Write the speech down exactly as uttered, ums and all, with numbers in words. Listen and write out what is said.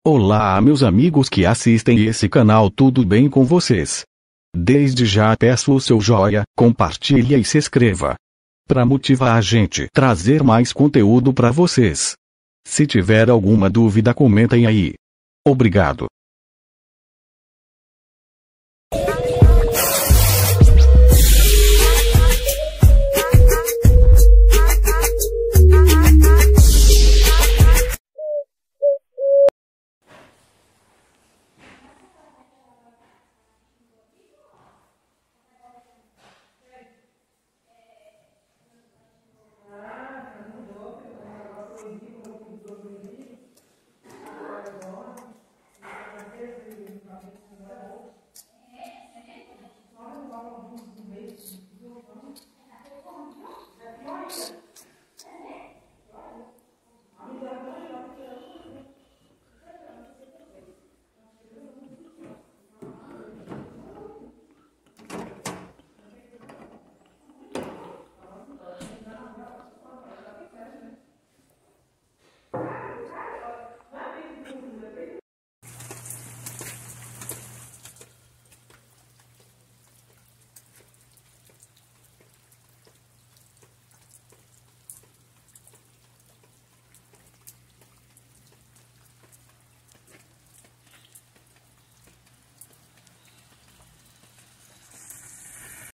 Olá meus amigos que assistem esse canal, tudo bem com vocês? Desde já peço o seu joinha, compartilhe e se inscreva, para motivar a gente trazer mais conteúdo para vocês. Se tiver alguma dúvida comentem aí. Obrigado.